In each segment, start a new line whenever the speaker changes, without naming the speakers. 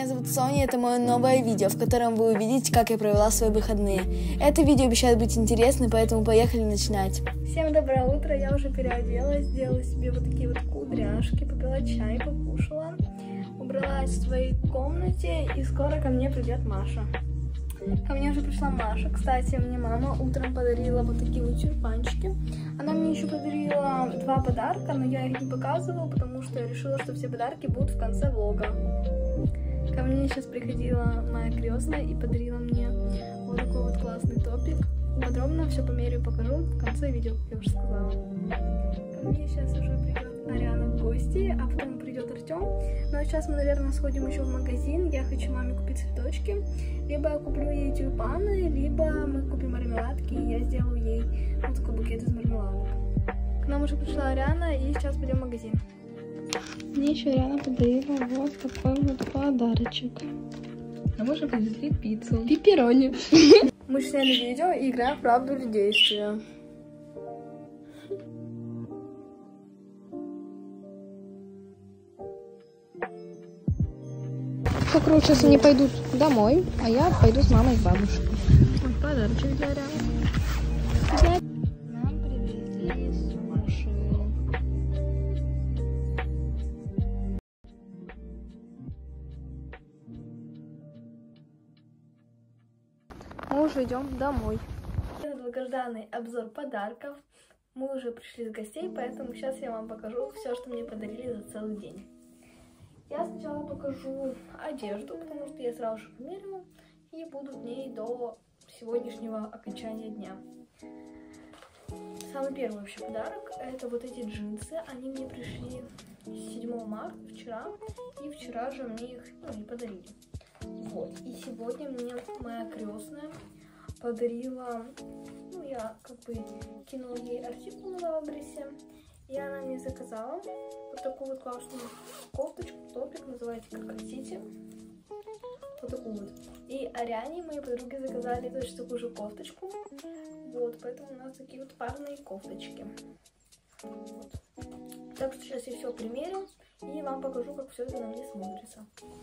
меня зовут Соня, это мое новое видео, в котором вы увидите, как я провела свои выходные. Это видео обещает быть интересным, поэтому поехали начинать. Всем доброе утро, я уже переоделась, сделала себе вот такие вот кудряшки, попила чай, покушала, убралась в своей комнате, и скоро ко мне придет Маша. Ко мне уже пришла Маша. Кстати, мне мама утром подарила вот такие вот тюльпанчики. Она мне еще подарила 2 подарка, но я их не показывала, потому что я решила, что все подарки будут в конце влога. Ко мне сейчас приходила моя крестная и подарила мне вот такой вот классный топик. Подробно все померяю, покажу в конце видео, как я уже сказала. Ко мне сейчас уже придет Ариана в гости, а потом придет Артем. Но сейчас мы, наверное, сходим еще в магазин. Я хочу маме купить цветочки. Либо я куплю ей тюльпаны, либо мы купим мармеладки, и я сделаю ей вот такой букет из мармеладок. К нам уже пришла Ариана, и сейчас пойдем в магазин. Мне еще Ариана подарила вот такой вот подарочек.
А можно привезли пиццу?
Пепперони. Мы сняли видео и играем в правду или действие.
Как сейчас они пойдут домой, а я пойду с мамой и бабушкой.
Вот подарочек для Арианы. Нам привезли суши. Мы уже идем домой. Это долгожданный обзор подарков. Мы уже пришли с гостей, поэтому сейчас я вам покажу все, что мне подарили за целый день. Я сначала покажу одежду, потому что я сразу же померила и буду в ней до сегодняшнего окончания дня. Самый первый вообще подарок — это вот эти джинсы. Они мне пришли 7 марта, вчера, и вчера же мне их и подарили. Вот, и сегодня мне моя крестная подарила, я как бы кинула ей артикул на Валбересе, и она мне заказала вот такую вот классную кофточку, топик, называйте как хотите. Вот такую вот. И Ариане, моей подруге, заказали точно такую же кофточку. Вот, поэтому у нас такие вот парные кофточки. Вот. Так что сейчас я все примерю и вам покажу, как все это на мне смотрится.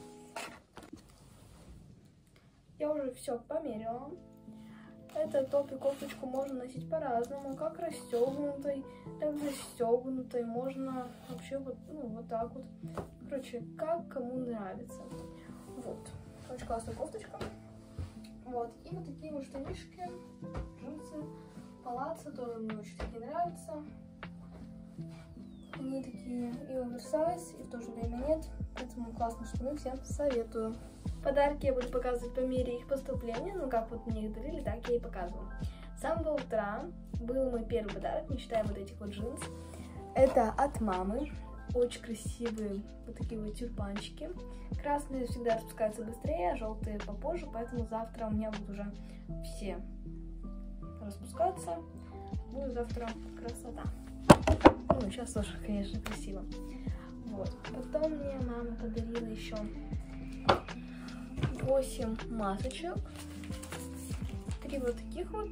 Я уже все померила. Этот топ и кофточку можно носить по-разному, как расстегнутой, так застегнутой, можно вообще вот, вот так вот. Короче, как кому нравится. Вот, очень классная кофточка. Вот, и вот такие вот штанишки, джинсы, палаццо, тоже мне очень такие нравятся. Они такие и оверсайз, и в то же время нет, поэтому классные штаны, всем советую. Подарки я буду показывать по мере их поступления, как вот мне их дарили, так я и показываю. С самого утра был мой первый подарок, не считая вот этих вот джинс. Это от мамы. Очень красивые вот такие вот тюльпанчики. Красные всегда распускаются быстрее, а желтые попозже, поэтому завтра у меня будут уже все распускаться. Будет завтра красота. Сейчас тоже, конечно, красиво. Вот. Потом мне мама подарила еще 8 масочек, 3 вот таких вот,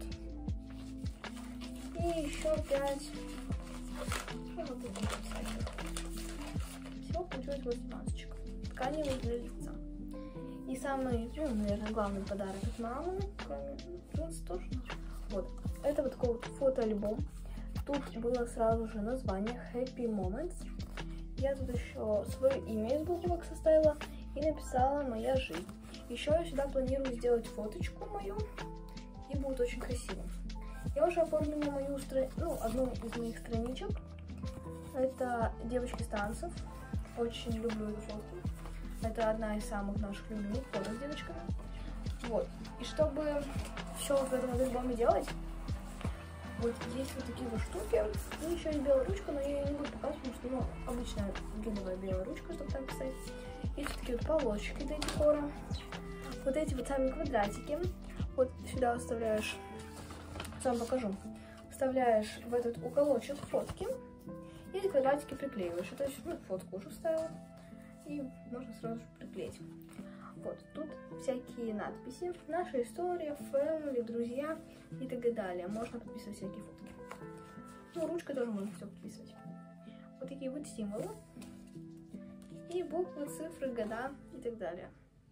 и еще 5 вот таких вот всяких. Всего получилось 8 масочек, тканевых для лица. И самый, наверное, главный подарок от мамы, кроме джинс тоже, вот, это вот такой вот фотоальбом. Тут было сразу же название Happy Moments. Я тут еще свое имя из буквок составила и написала «Моя жизнь». Еще я сюда планирую сделать фоточку мою, и будет очень красиво. Я уже оформила мою одну из моих страничек. Это девочки с танцев. Очень люблю эту фотку. Это одна из самых наших любимых фоток с девочками. Вот. И чтобы все в этом альбоме делать, вот есть вот такие вот штуки. И еще есть белая ручка, но я ее не буду показывать, потому что обычная гелевая белая ручка, чтобы так писать. Есть вот такие вот полосочки для декора. Вот эти вот сами квадратики. Вот сюда вставляешь, сам покажу. Вставляешь в этот уголочек фотки. И эти квадратики приклеиваешь. То есть, фотку уже вставила. И можно сразу же приклеить. Вот, тут всякие надписи. Наша история, family, друзья и так далее. Можно подписывать всякие фотки. Ручкой тоже можно все подписывать. Вот такие вот символы. И буквы, цифры, года и так далее.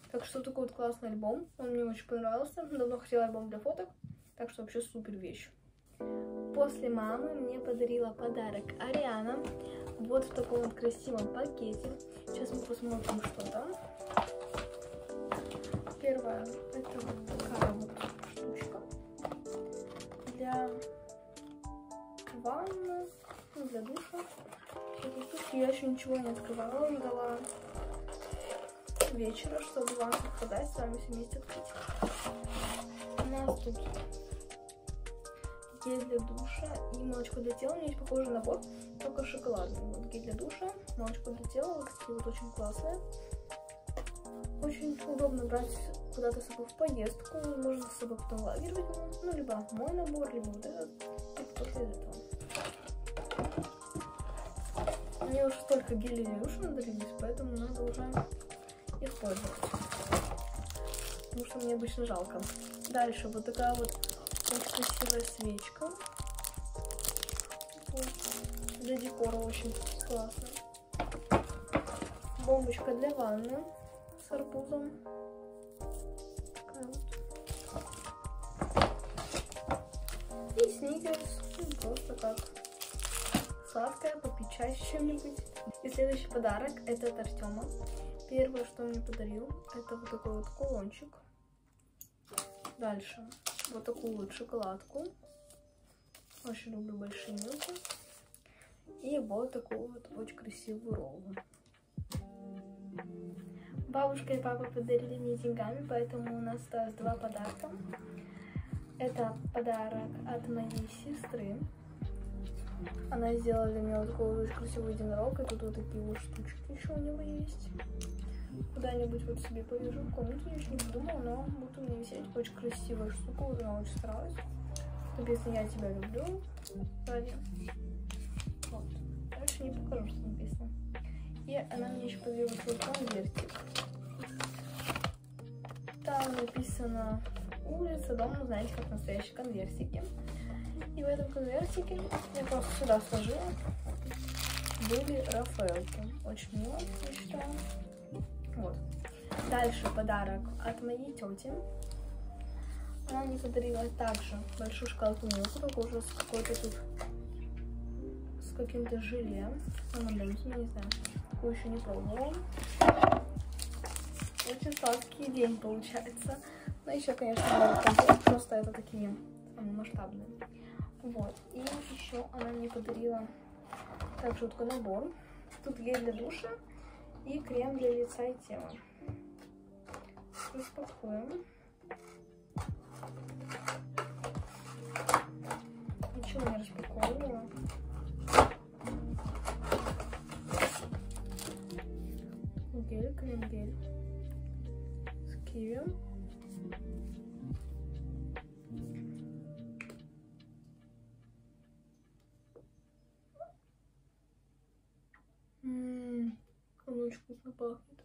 Так что такой вот классный альбом. Он мне очень понравился. Давно хотела альбом для фоток. Так что вообще супер вещь. После мамы мне подарила подарок Ариана. Вот в таком вот красивом пакете. Сейчас мы посмотрим, что там. Первое, это вот такая вот штучка для ванны, ну, для душа. Тут я еще ничего не открывала, ждала вечера, чтобы вам показать, с вами все вместе открыть. У нас тут гель для душа и молочко для тела. У меня есть похожий набор, только шоколадный. Вот гель для душа, молочко для тела, вот такие вот очень классные. Очень удобно брать куда-то с собой в поездку, можно с собой потом лагерить, ну, либо мой набор, либо вот этот, и после этого. Мне уже столько гелей для душа надарились, поэтому надо уже их пользоваться, потому что мне обычно жалко. Дальше вот такая вот очень красивая свечка, вот. Для декора очень классно. Бомбочка для ванны с арбузом. Такая вот. И сникерс, ну, просто как сладкое, попить чай с чем-нибудь. И следующий подарок это от Артема. Первое, что он мне подарил, это вот такой вот кулончик. Дальше вот такую вот шоколадку. Очень люблю большие милки. И вот такую вот очень красивую роллу. Бабушка и папа подарили мне деньгами, поэтому у нас осталось 2 подарка. Это подарок от моей сестры. Она сделала для меня вот такой вот очень красивый единорог. И тут вот такие вот штучки еще у него есть. Куда-нибудь вот себе повяжу в комнате. Я еще не придумала, но вот у меня висеть очень красивая штука. Вот она очень старалась. Написано «Я тебя люблю». Сзади. Вот. Дальше не покажу, что написано. И она мне еще подарила свой конвертик. Там написано улица, дом, ну, знаете, как настоящие конвертики. И в этом конвертике я просто сюда сложила. Были Рафаэлки. Очень мило, я считаю. Вот. Дальше подарок от моей тети. Она мне подарила также большую шоколадку милку, только уже с какой-то тут, с каким-то желе. Я не знаю, такую еще не пробовала. Очень сладкий день получается. Но еще, конечно, много конфет, просто это такие самые масштабные. Вот. И еще она мне подарила также вот такой набор. Тут гель для душа и крем для лица и тела. Распакуем. Ничего не распаковывала. Гель, крем-гель с киви. Он очень вкусно пахнет.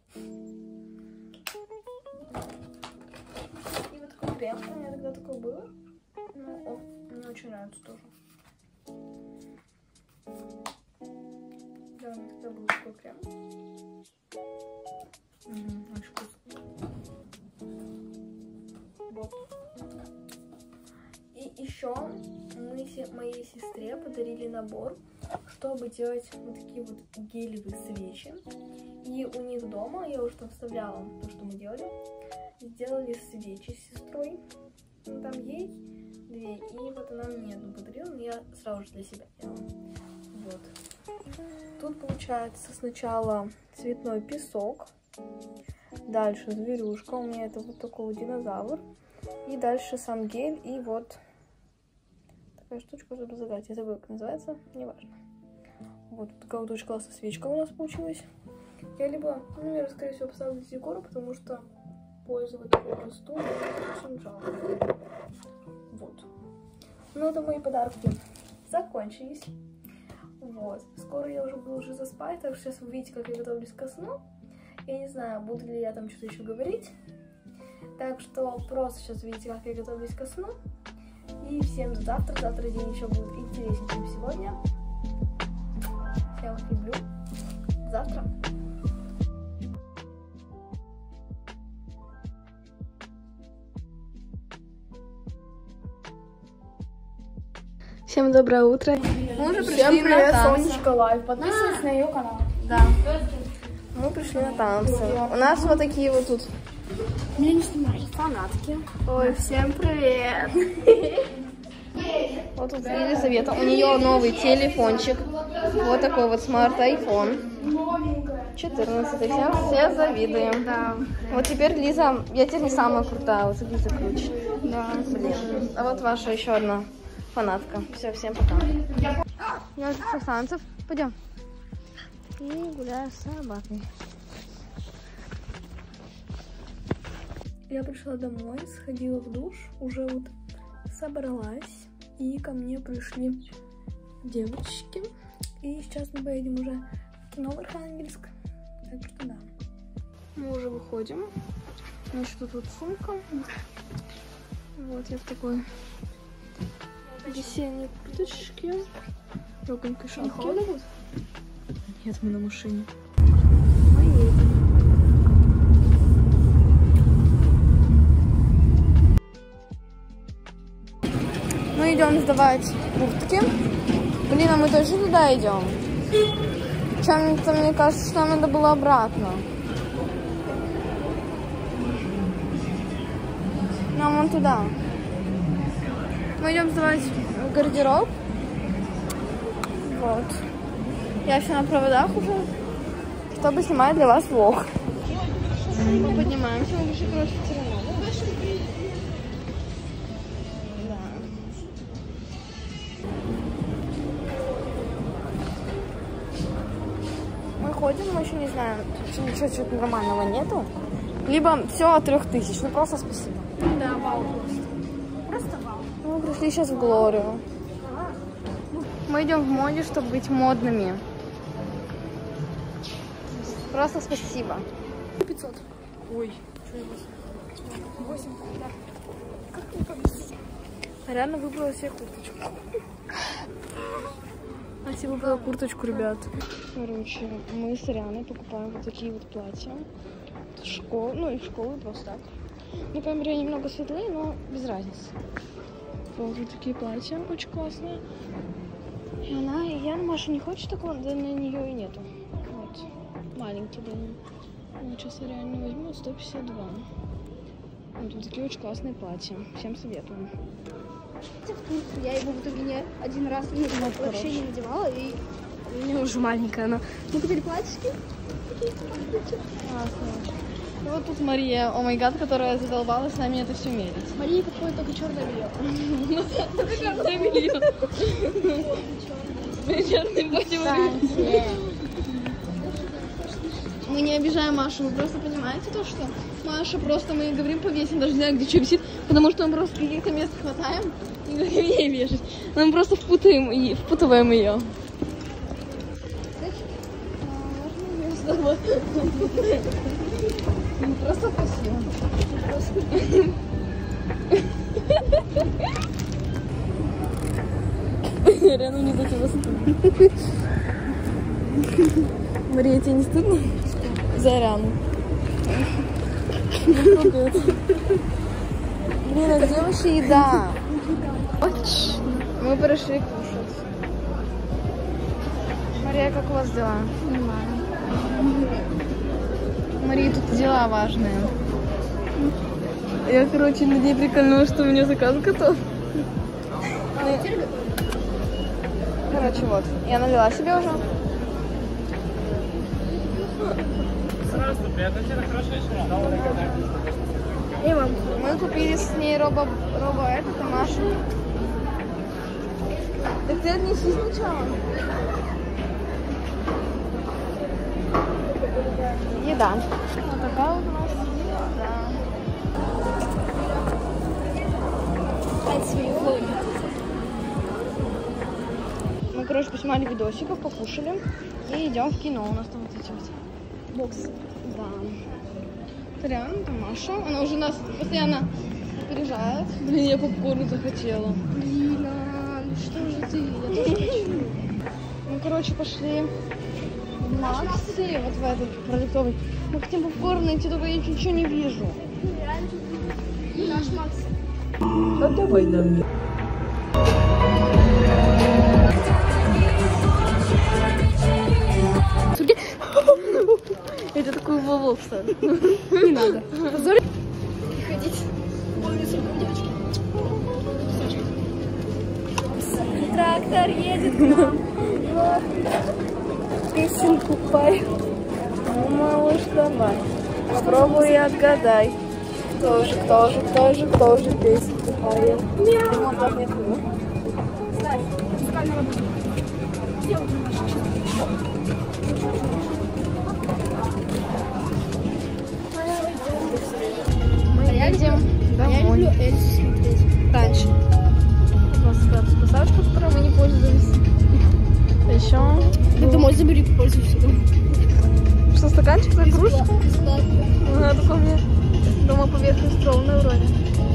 И вот такой крем. У меня тогда такое было. Ну, мне очень нравится тоже. Да, у меня тогда был такой крем. Очень вкусно. Вот. И еще мы моей сестре подарили набор, чтобы делать вот такие вот гелевые свечи. И у них дома, я уже там вставляла то, что мы делали, сделали свечи с сестрой. Ну, там ей 2, и вот она мне 1 подарила, но я сразу же для себя делала. Вот. Тут получается сначала цветной песок, дальше зверюшка, у меня это вот такой вот динозавр, и дальше сам гель, и вот такая штучка, чтобы зажигать. Я забыла, как называется, неважно. Вот такая вот очень классная свечка у нас получилась. Я либо, ну, я, скорее всего, поставлю для декора, потому что пользовать такую простую очень жалко. Вот. Ну, это мои подарки закончились. Вот. Скоро я уже буду заспать, так что сейчас вы видите, как я готовлюсь ко сну. Я не знаю, буду ли я там что-то еще говорить. Так что просто сейчас видите, как я готовлюсь ко сну. И всем до завтра. Завтра день еще будет интереснее, чем сегодня. Я вас люблю. Завтра. Всем доброе утро. Мы уже пришли
Всем привет,
на танцы.
Сонечка Лайв. Подписывайтесь на ее канал.
Да. Мы пришли на танцы. У нас вот такие вот тут
Меня не снимай. Фанатки.
Ой, всем привет! Вот тут Елизавета, у нее новый телефончик. Вот такой вот смарт iPhone 14. Все завидуем.
Да.
Вот теперь Лиза, я теперь не самая крутая, вот Лиза круче.
Да.
Блин. А вот ваша еще одна фанатка. Все, всем пока. Я уже с танцев. Пойдем. И гуляю с собакой. Я пришла домой, сходила в душ, уже вот собралась, и ко мне пришли девочки, и сейчас мы поедем уже в кино в Архангельск, так что да. Мы уже выходим, значит, тут вот сумка, вот я в такой весенней курточке, легонькой шапке. Нет, мы на машине. Мы едем. Мы идем сдавать куртки. Блин, а мы тоже туда идем? Чем-то мне кажется, что нам надо было обратно. Нам вон туда. Мы идем сдавать гардероб. Вот. Я все на проводах уже, чтобы снимать для вас влог. Мы поднимаемся, мы выше, короче, ходим, мы еще не знаем, ничего что-то нормального нету. Либо все от 3000, ну просто спасибо.
Да, вау. Просто вау.
Мы пришли сейчас в Глорию. Мы идем в моде, чтобы быть модными. Просто спасибо.
500. Ой, что я 8? 8, да. Как не повезло.
Реально выбрала себе курточку. А себе выбрала курточку, ребят. Короче, мы с Арианой покупаем вот такие вот платья. В школу, ну и в школу просто так. На камере немного светлее, но без разницы. Вот такие платья, очень классные. И я Маша не хочет такого, да на нее и нету. Вот, маленький, да. Вот сейчас я реально возьму 152. Вот тут такие очень классные платья. Всем советую.
Я его в итоге не один раз вообще не надевала, и у меня уже маленькая она. Мы купили платьишки.
Классно. И вот тут Мария, о май гад, которая задолбалась с нами это все мерить.
Мария какое только черное белье.
Только черное белье. Черный платье. Мы не обижаем Машу, вы просто понимаете то, что Маша просто, мы ей говорим повесим, даже не знаю, где что висит, потому что мы просто каких-то мест хватаем и говорим ей вешать. Но мы просто впутываем ее. Просто спасибо. Реально не до тебя стыдно. Мария, тебе не стыдно? За Ариану. Блин, а где вообще еда? Мы пришли кушать. Мария, как у вас дела?
Нормально.
Мария, тут дела важные. Я, короче, на ней прикольнула, что у меня заказ готов. Короче, вот. Я налила себе уже.
И вам.
Мы купили с ней робо это, Машу. Так ты отнеси сначала. Еда. Вот такая вот у нас еда. Мы, короче, поснимали видосиков, покушали и идем в кино. У нас там вот эти вот боксы. Да. Реально, там Маша. Она уже нас постоянно опережает. Блин, я попкорн захотела.
Блин, ну что же ты? Я тоже хочу.
Мы, короче, пошли в Макс или вот в этот продуктовый. Мы хотим попкорн найти, только я ничего не вижу.
Наш Макс.
Давай на мне.
Это такой волок, кстати.
Не надо. Позор. Ходить.
Трактор едет к нам. Песенку пой. Ну, малыш, давай. Попробуй и отгадай. Кто же песенку поет? Мы едем домой.
Я люблю Эльзу смотреть. Раньше.
У нас спасашка, которой мы не пользовались. Еще.
Ну, домой забери, попользуйся.
Что, стаканчик за кружку?
Бесплатно.
Ну, такой мне дома поверхность ровная вроде.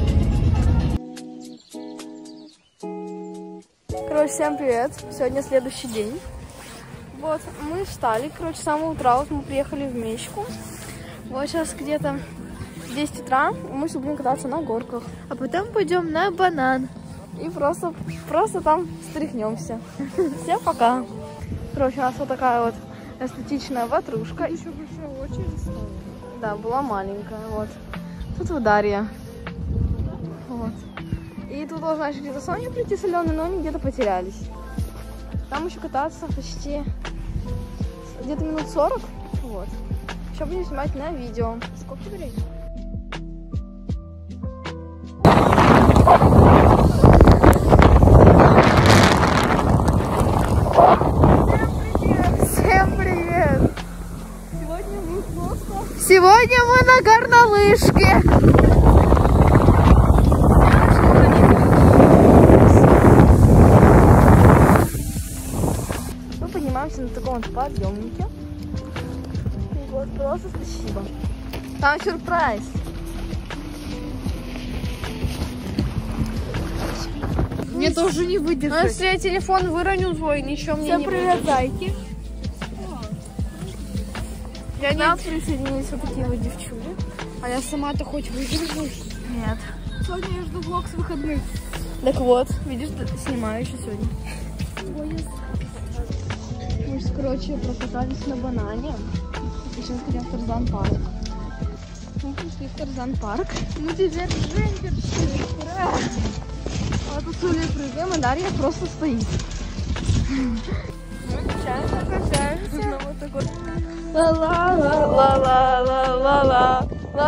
Короче, всем привет. Сегодня следующий день. Вот, мы встали, короче, с самого утра. Вот мы приехали в Мечку. Вот сейчас где-то 10 утра. Мы сейчас будем кататься на горках. А потом пойдем на банан. И просто там стряхнемся. Всем пока. Короче, у нас вот такая вот эстетичная ватрушка.
Еще большая очередь стала.
Да, была маленькая, вот. Тут вот Дарья. Вот. И тут должна еще где-то Соня прийти с Аленой, но они где-то потерялись. Там еще кататься почти где-то минут 40. Вот. Еще будем снимать на видео.
Сколько времени?
Всем привет! Сегодня мы на горнолыжке. Мы поднимаемся на таком вот подъемнике. И вот просто спасибо. Там сюрприз.
Мне тоже не
Но
выдержать.
если я телефон выроню свой, ничего мне не будет.
зайки.
Я не присоединились вот такие вот девчули.
А я сама-то хоть выдержу.
Нет.
Сегодня я жду влог с выходных.
Так вот, видишь, снимаю еще сегодня.
Мы же, короче, прокатались на банане. Сейчас хотим в Тарзан парк. Мы пришли в Тарзан парк.
Мы теперь джемперши. Ура!
А тут Соня прыгаем, а Дарья просто стоит.
Мы качаемся. На вот такой. Ла-ла-ла-ла-ла-ла-ла-ла.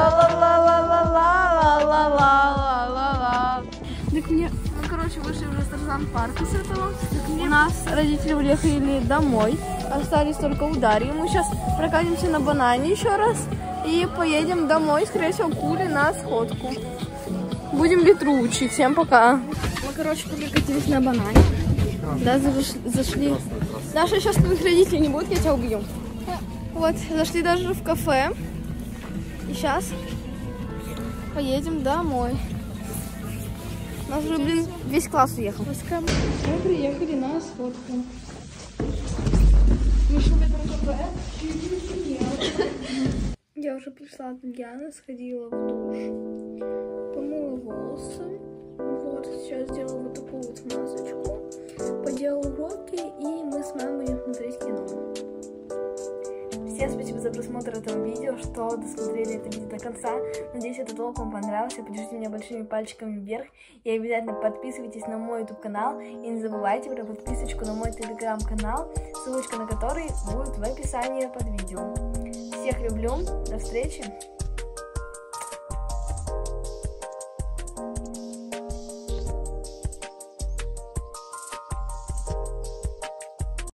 Ла-ла-ла-ла-ла-ла-ла-ла-ла.
Так мне...
Мы, короче, вышли уже с Тарзан парка с этого. У нас родители уехали домой. Остались только у Дарьи. Мы сейчас прокатимся на банане еще раз. И поедем домой, скорее всего, к Уле на сходку. Будем литру учить. Всем пока.
Мы, короче, прокатились на банане.
Да, зашли. Даша, сейчас твоих родителей не будет, я тебя убью. Вот, зашли даже в кафе. И сейчас поедем домой. У нас уже, блин, весь класс уехал.
Мы приехали на сходку. Мы шли в кафе.
Я уже пришла от Ульяны, сходила в душ, помыла волосы. Вот, сейчас сделала вот такую вот масочку. Поделала уроки, и мы с мамой будем смотреть кино. Всем спасибо за просмотр этого видео, что досмотрели это видео до конца. Надеюсь, этот влог вам понравился. Поддержите меня большими пальчиками вверх. И обязательно подписывайтесь на мой YouTube канал. И не забывайте про подписочку на мой Telegram канал, ссылочка на который будет в описании под видео. Всех люблю. До встречи.